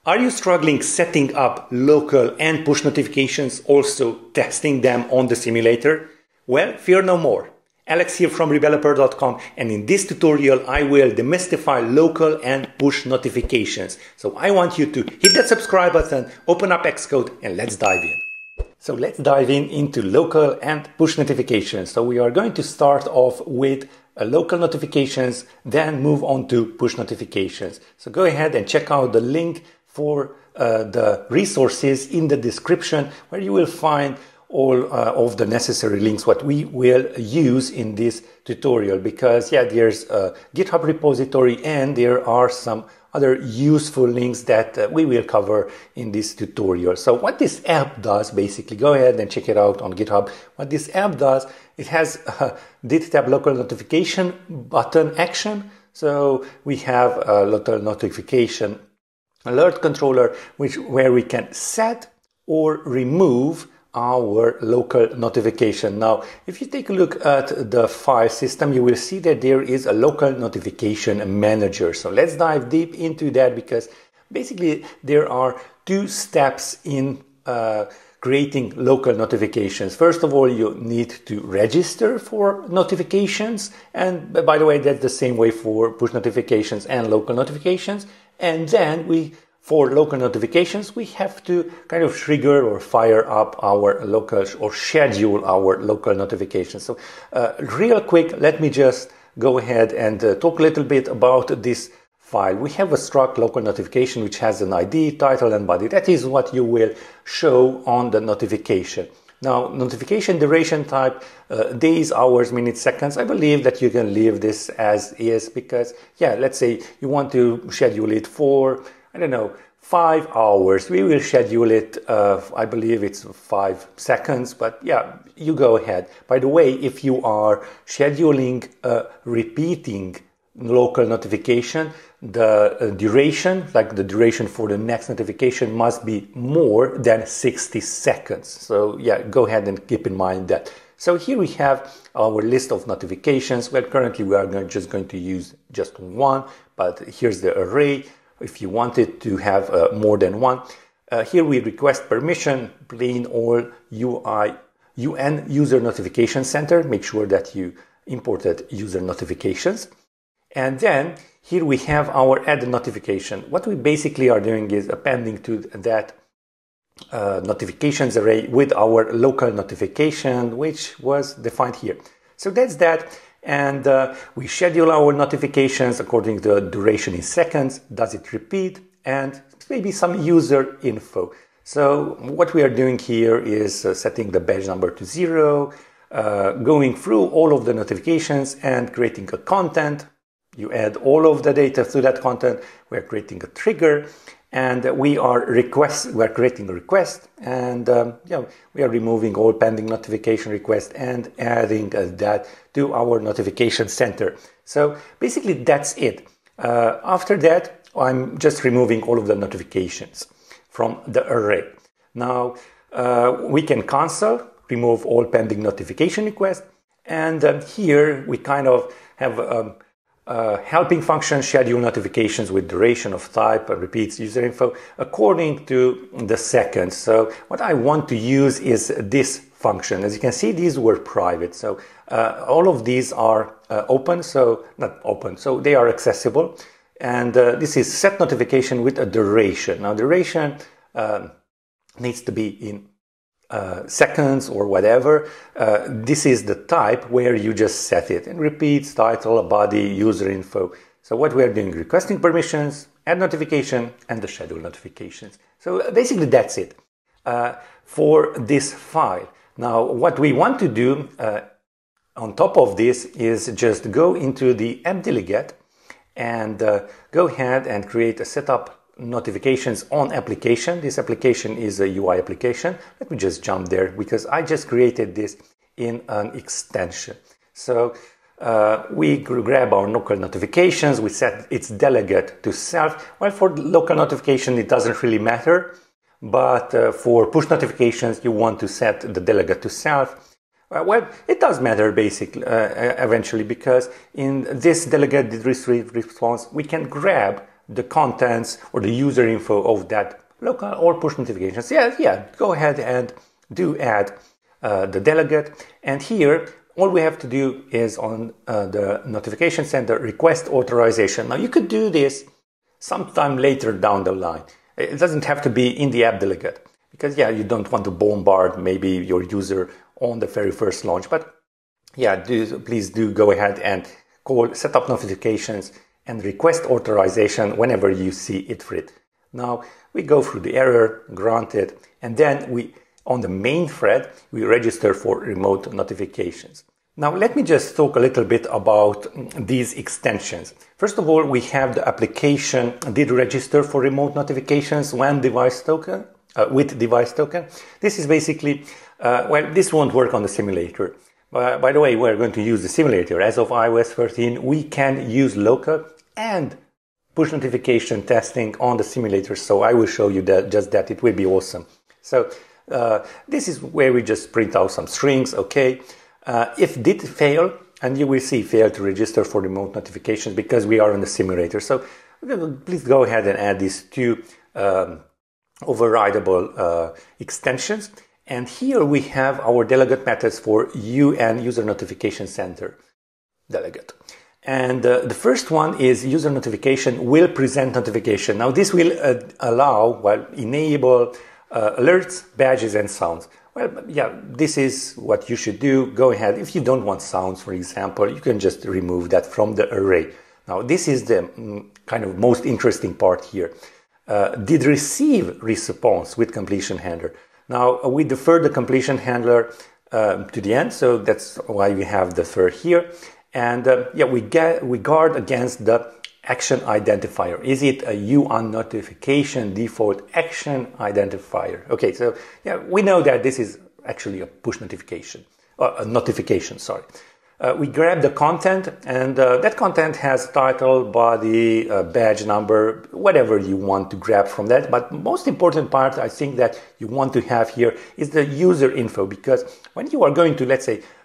Are you struggling setting up local and push notifications, also testing them on the simulator? Well, fear no more. Alex here from Rebeloper.com, and in this tutorial I will demystify local and push notifications. So I want you to hit that subscribe button, open up Xcode, and let's dive in. So let's dive into local and push notifications. So we are going to start off with local notifications, then move on to push notifications. So go ahead and check out the link for the resources in the description, where you will find all of the necessary links what we will use in this tutorial, because there's a GitHub repository and there are some other useful links that we will cover in this tutorial. So what this app does, basically, go ahead and check it out on GitHub. What this app does, it has a tab local notification button action. So we have a local notification alert controller, where we can set or remove our local notification. Now, if you take a look at the file system, you will see that there is a local notification manager. So let's dive deep into that, because basically there are two steps in creating local notifications. First of all, you need to register for notifications. And by the way, that's the same way for push notifications and local notifications. And then for local notifications, we have to kind of trigger or fire up our local or schedule our local notifications. So real quick, let me just go ahead and talk a little bit about this file. We have a struct local notification which has an ID, title, and body. That is what you will show on the notification. Now, notification duration type, days, hours, minutes, seconds. I believe that you can leave this as is, because, let's say you want to schedule it for, 5 hours. We will schedule it, I believe it's 5 seconds, but you go ahead. By the way, if you are scheduling repeating local notification, the duration, like the duration for the next notification, must be more than 60 seconds. So go ahead and keep in mind that. So here we have our list of notifications. Well, currently we are just going to use just one, but here's the array if you wanted to have more than one. Here we request permission, plain old UN user notification center. Make sure that you imported user notifications. And then here we have our add notification. What we basically are doing is appending to that notifications array with our local notification, which was defined here. So that's that. And we schedule our notifications according to the duration in seconds, does it repeat, and maybe some user info. So what we are doing here is setting the badge number to 0, going through all of the notifications and creating a content. You add all of the data to that content. We're creating a trigger, and we are creating a request, and we are removing all pending notification requests and adding that to our notification center. So basically that's it. After that, I'm just removing all of the notifications from the array. Now we can cancel, remove all pending notification requests, and here we kind of have helping function, schedule notifications with duration of type, repeats user info according to the seconds. So what I want to use is this function. As you can see, these were private. So all of these are open, so not open, so they are accessible. And this is set notification with a duration. Now duration needs to be in seconds or whatever. This is the type where you just set it, and repeats, title, body, user info. So what we are doing, requesting permissions, add notification, and the schedule notifications. So basically that's it for this file. Now what we want to do on top of this is just go into the app delegate and go ahead and create a setup notifications on application. This application is a UI application. Let me just jump there, because I just created this in an extension. So we grab our local notifications, we set its delegate to self. Well, for local notification it doesn't really matter, but for push notifications you want to set the delegate to self. Well, it does matter basically eventually, because in this delegate response we can grab the contents or the user info of that local or push notifications. Yeah, go ahead and do add the delegate. And here, all we have to do is on the notification center request authorization. Now you could do this sometime later down the line. It doesn't have to be in the app delegate because yeah, you don't want to bombard maybe your user on the very first launch. But yeah, please do go ahead and call setup notifications and request authorization whenever you see it fit. Now we go through the error, granted, and then on the main thread, we register for remote notifications. Now, let me just talk a little bit about these extensions. First of all, we have the application did register for remote notifications when device token, with device token. This is basically, well, this won't work on the simulator. By the way, we're going to use the simulator. As of iOS 13, we can use local and push notification testing on the simulator. So I will show you that. It will be awesome. So this is where we just print out some strings, okay. If did fail, and you will see fail to register for remote notifications because we are on the simulator. So please go ahead and add these two overridable extensions. And here we have our delegate methods for UN user notification center delegate. And the first one is user notification will present notification. Now this will enable alerts, badges, and sounds. Well, yeah, this is what you should do. Go ahead. If you don't want sounds, for example, you can just remove that from the array. Now, this is the kind of most interesting part here. Did receive response with completion handler. Now, we defer the completion handler to the end, so that's why we have the defer here. And yeah, we guard against the action identifier. Is it a UN notification default action identifier? Okay, so yeah, we know that this is actually a push notification, or a notification, sorry. We grab the content, and that content has title, body, badge number, whatever you want to grab from that. But most important part, I think, that you want to have here is the user info, because when you are going to, let's say,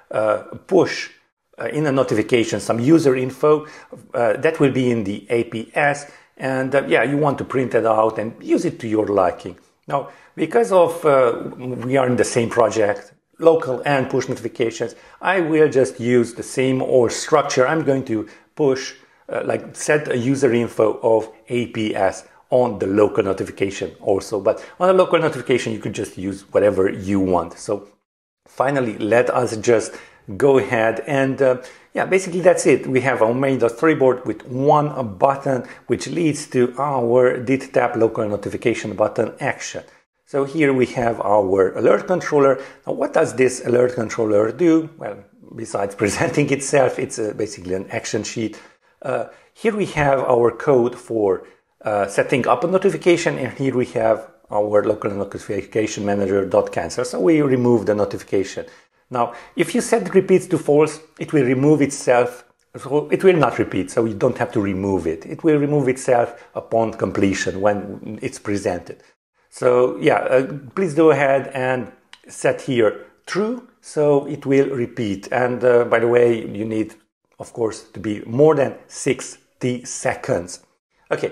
push in a notification some user info, that will be in the APPRENTICE, and yeah, you want to print it out and use it to your liking. Now, because of we are in the same project, local and push notifications, I will just use the same old structure. I'm going to push, like set a user info of APS on the local notification also. But on a local notification, you could just use whatever you want. So finally, let us just go ahead and yeah, basically that's it. We have our main.storyboard with one button, which leads to our did tap local notification button action. So here we have our alert controller. Now, what does this alert controller do? Well, besides presenting itself, it's basically an action sheet. Here we have our code for setting up a notification, and here we have our local notification manager.cancel. So we remove the notification. Now, if you set repeats to false, it will remove itself. So it will not repeat, so you don't have to remove it. It will remove itself upon completion when it's presented. So yeah, please go ahead and set here true, so it will repeat. And by the way, you need, of course, to be more than 60 seconds. Okay,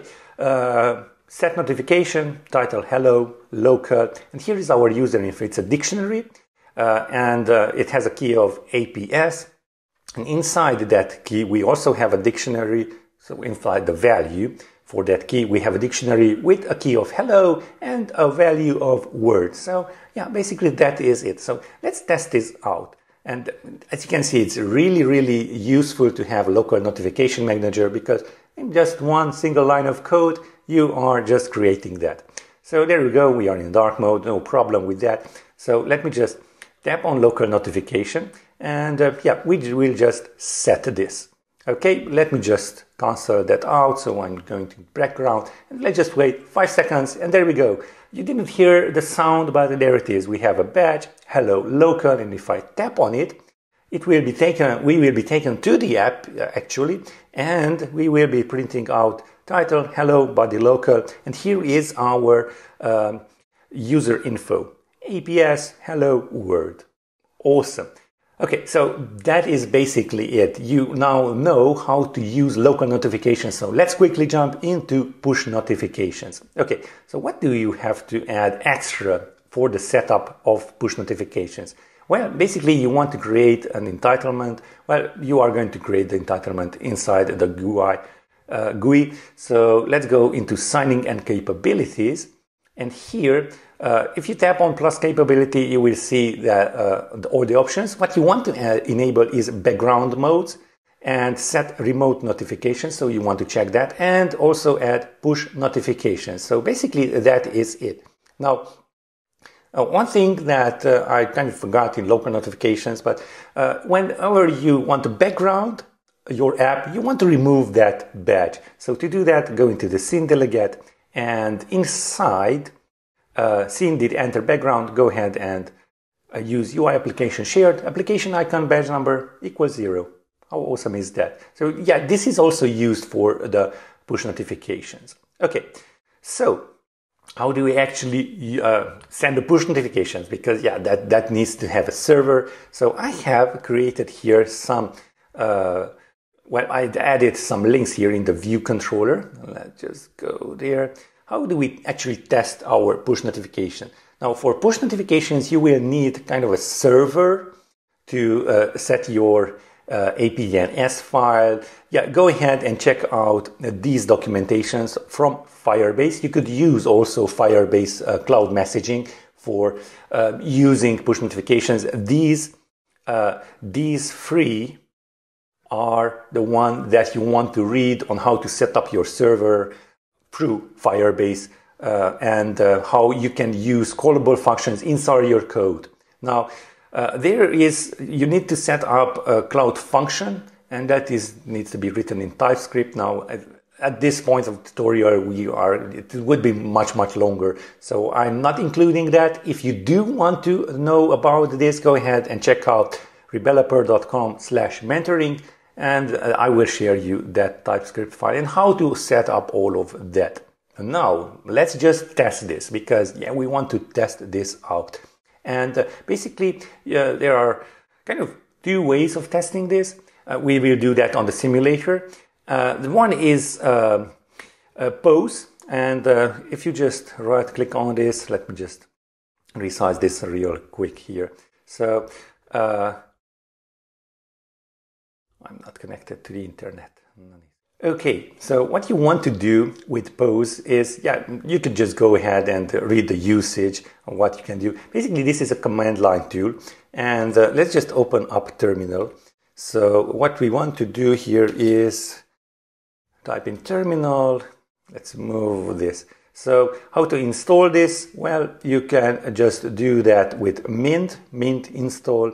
set notification, title hello, local, and here is our user info. It's a dictionary, and it has a key of APS. And inside that key, we also have a dictionary, so inside the value. For that key, we have a dictionary with a key of hello and a value of words. So yeah, basically that is it. So let's test this out. And as you can see, it's really, really useful to have a local notification manager, because in just one single line of code, you are just creating that. So there we go. We are in dark mode. No problem with that. So let me just tap on local notification, and yeah, we will just set this. Okay, let me just cancel that out. So I'm going to background, and let's just wait 5 seconds, and there we go. You didn't hear the sound, but there it is. We have a badge, hello, local, and if I tap on it, it will be taken, we will be taken to the app actually, and we will be printing out title, hello, body, local, and here is our user info, APS, hello, word. Awesome. Okay, so that is basically it. You now know how to use local notifications. So let's quickly jump into push notifications. Okay, so what do you have to add extra for the setup of push notifications? Well, basically you want to create an entitlement. Well, you are going to create the entitlement inside the GUI. So let's go into signing and capabilities. And here, if you tap on plus capability, you will see that all the options. What you want to enable is background modes and set remote notifications. So you want to check that, and also add push notifications. So basically that is it. Now, one thing that I kind of forgot in local notifications, but whenever you want to background your app, you want to remove that badge. So to do that, go into the scene delegate, and inside scene did enter background, go ahead and use UI application shared application icon badge number equals 0. How awesome is that? So yeah, this is also used for the push notifications. Okay, so how do we actually send the push notifications? Because yeah, that needs to have a server. So I have created here some well, I added some links here in the view controller. Let's just go there. How do we actually test our push notification? Now, for push notifications, you will need kind of a server to set your APNS file. Yeah, go ahead and check out these documentations from FIREBASE. You could use also FIREBASE cloud messaging for using push notifications. These three are the one that you want to read on how to set up your server through FIREBASE and how you can use callable functions inside your code. Now, you need to set up a cloud function, and that needs to be written in TypeScript. Now, at this point of the tutorial, it would be much longer, so I'm not including that. If you do want to know about this, go ahead and check out rebeloper.com/mentoring, and I will share you that TypeScript file and how to set up all of that. Now, let's just test this, because yeah, we want to test this out. And basically, there are kind of two ways of testing this. We will do that on the simulator. The one is POES, and if you just right click on this, let me just resize this real quick here. So I'm not connected to the internet. Okay, so what you want to do with POES is, yeah, you could just go ahead and read the usage of what you can do. Basically, this is a command line tool, and let's just open up terminal. So what we want to do here is type in terminal. Let's move this. So how to install this? Well, you can just do that with mint install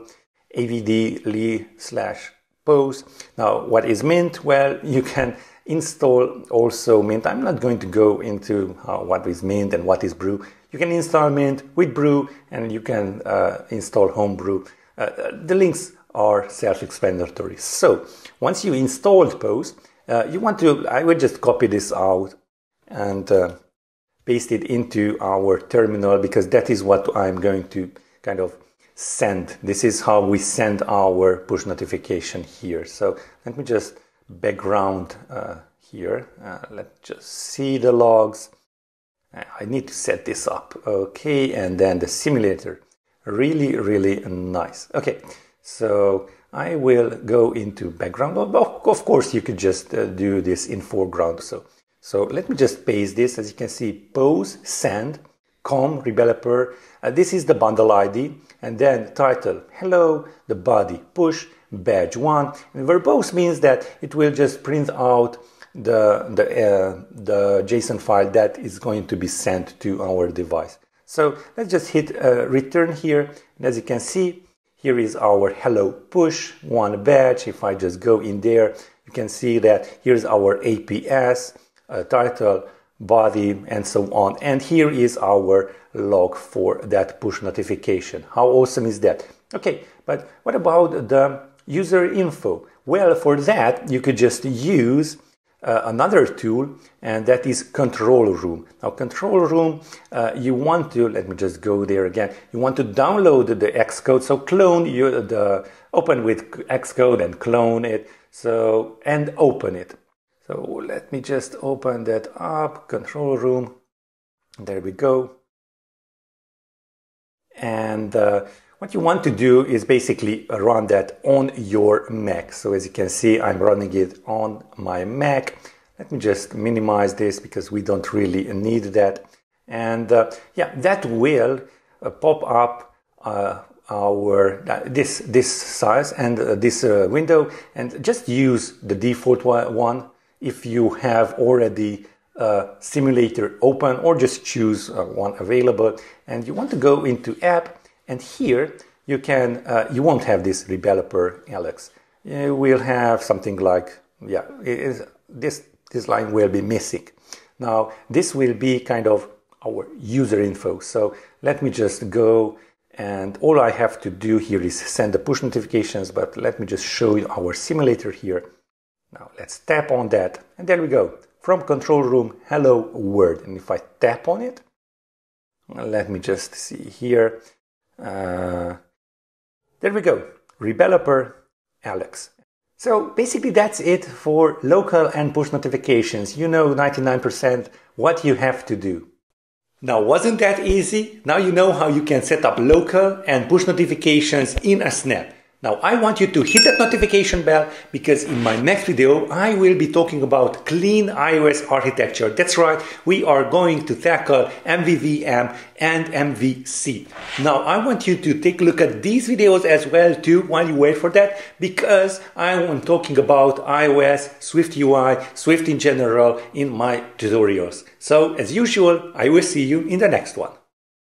avd-li/POES. Now, what is mint? Well, you can install also mint. I'm not going to go into what is mint and what is brew. You can install mint with brew, and you can install homebrew. The links are self-explanatory. So once you installed POES, I would just copy this out and paste it into our terminal, because that is what I'm going to kind of send. This is how we send our push notification here. So let me just background here. Let's just see the logs. I need to set this up. Okay, and then the simulator. Really nice. Okay, so I will go into background. Of course, you could just do this in foreground. So let me just paste this. As you can see, POES send com Rebeloper. This is the bundle ID, and then title hello, the body push badge 1, and verbose means that it will just print out the JSON file that is going to be sent to our device. So let's just hit return here, and as you can see, here is our hello push 1 badge. If I just go in there, you can see that here's our APS title, body, and so on. And here is our log for that push notification. How awesome is that? Okay, but what about the user info? Well, for that, you could just use another tool, and that is control room. Now control room, you want to, let me just go there again, you want to download the Xcode, so clone open with Xcode and clone it, so, and open it. So let me just open that up, control room, there we go. And what you want to do is basically run that on your Mac. So as you can see, I'm running it on my Mac. Let me just minimize this because we don't really need that. And yeah, that will pop up this size and this window, and just use the default one if you have already simulator open, or just choose one available. And you want to go into app, and here you can you won't have this Rebeloper Alex. You will have something like, yeah, this line will be missing. Now this will be kind of our user info. So let me just go, and all I have to do here is send the push notifications, but let me just show you our simulator here. Now let's tap on that, and there we go. From control room, hello world. And if I tap on it, let me just see here. There we go, Rebeloper Alex. So basically that's it for local and push notifications. You know 99% what you have to do. Now, wasn't that easy? Now you know how you can set up local and push notifications in a snap. Now I want you to hit that notification bell, because in my next video I will be talking about clean iOS architecture. That's right, we are going to tackle MVVM and MVC. Now I want you to take a look at these videos as well too while you wait for that, because I am talking about iOS, Swift UI, Swift in general in my tutorials. So as usual, I will see you in the next one.